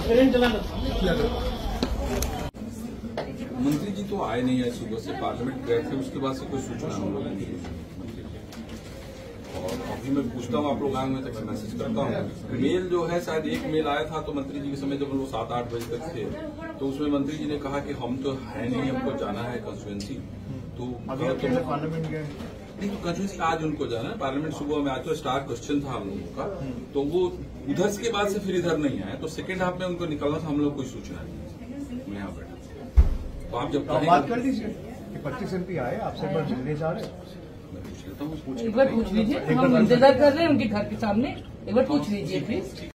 मंत्री जी तो आए नहीं है, सुबह से पार्लियामेंट गए थे, उसके बाद से कोई सूचना हम लोगों ने और अभी मैं पूछता हूँ आप लोग आए हुए तक मैसेज करता हूँ। मेल जो है शायद एक मेल आया था तो मंत्री जी के समय जब हम लोग 7-8 बजे तक थे तो उसमें मंत्री जी ने कहा कि हम तो है नहीं, हमको जाना है कंस्टिट्यूएंसी। तो पार्लियामेंट गए नहीं, तो कंस्टिट्यूएंसी आज उनको जाना है पार्लियामेंट। सुबह में आज तो स्टार क्वेश्चन था हम लोगों का, तो वो उधर के बाद से फिर इधर नहीं आए, तो सेकेंड हाफ में उनको निकलना था, हम लोग कोई सूचना नहीं यहाँ पर। तो आप जब बात कर लीजिए कि 25 MP आए, आपसे एक बार मिलने जा रहे हैं, एक बार पूछ लीजिए, हम इंतजार कर रहे हैं उनके घर के सामने, एक बार पूछ लीजिए प्लीज।